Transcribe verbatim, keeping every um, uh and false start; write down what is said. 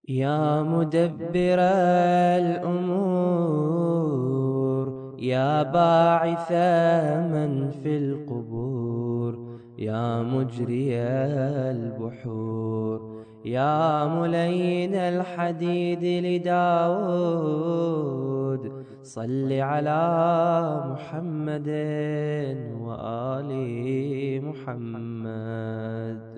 يا مدبر الأمور، يا باعث من في القبور، يا مجري البحور، يا ملين الحديد لداود، صل على محمد وآل محمد.